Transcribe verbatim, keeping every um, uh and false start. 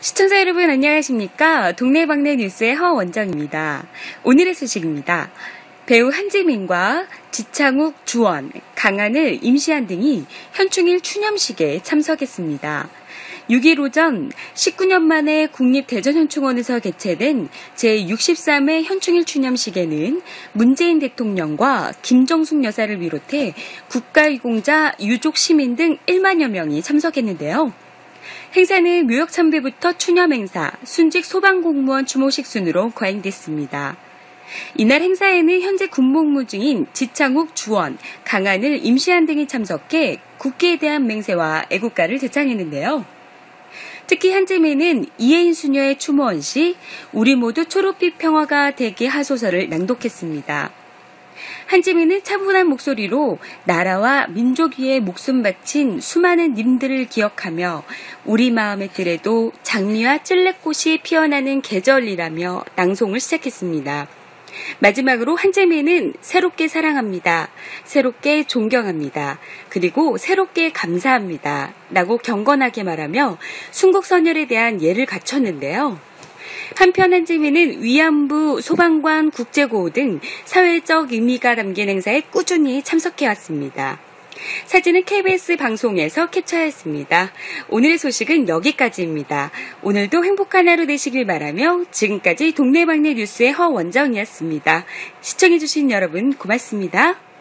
시청자 여러분 안녕하십니까? 동네방네 뉴스의 허원정입니다. 오늘의 소식입니다. 배우 한지민과 지창욱, 주원, 강하늘, 임시완 등이 현충일 추념식에 참석했습니다. 육 일 오전 십구 년 만에 국립대전현충원에서 개최된 제육십삼 회 현충일 추념식에는 문재인 대통령과 김정숙 여사를 비롯해 국가유공자, 유족, 시민 등 일만여 명이 참석했는데요. 행사는 묘역 참배부터 추념 행사, 순직 소방공무원 추모식 순으로 거행됐습니다. 이날 행사에는 현재 군복무 중인 지창욱, 주원, 강하늘, 임시완 등이 참석해 국기에 대한 맹세와 애국가를 대창했는데요. 특히 한지민은 이혜인 수녀의 추모원 시 우리 모두 초록빛 평화가 되게 하소서를 낭독했습니다. 한지민은 차분한 목소리로 나라와 민족 위에 목숨 바친 수많은 님들을 기억하며 우리 마음의 들에도 장미와 찔레꽃이 피어나는 계절이라며 낭송을 시작했습니다. 마지막으로 한지민은 새롭게 사랑합니다. 새롭게 존경합니다. 그리고 새롭게 감사합니다. 라고 경건하게 말하며 순국선열에 대한 예를 갖췄는데요. 한편 한지민은 위안부, 소방관, 국제구호 등 사회적 의미가 담긴 행사에 꾸준히 참석해왔습니다. 사진은 케이비에스 방송에서 캡처했습니다. 오늘의 소식은 여기까지입니다. 오늘도 행복한 하루 되시길 바라며 지금까지 동네방네 뉴스의 허원정이었습니다. 시청해주신 여러분 고맙습니다.